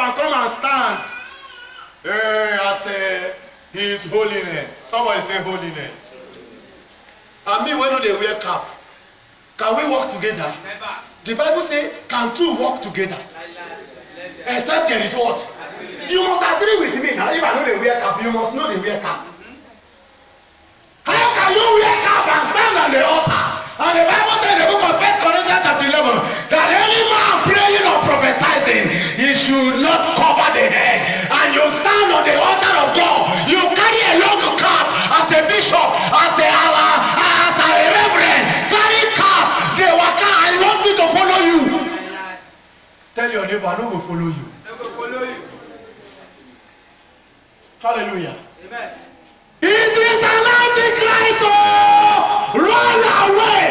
and come and stand. I say, His holiness. Somebody say holiness. And me, when do they wear cap? Can we walk together? Never. The Bible says, can two walk together? Except there is what? You must agree with me now. If I know they wear cap, you must know they wear cap. How can you wear cap and stand on the altar? And the Bible says in the book of 1 Corinthians chapter 11 that any man praying or prophesying, he should not cover the head. And you stand on the altar of God. You carry a long cap as a bishop, as a reverend. Carry cap. They work out. I want me to follow you. Tell your neighbor, I will follow you. I will follow you. Hallelujah. Amen. It is an antichrist. Oh, run away.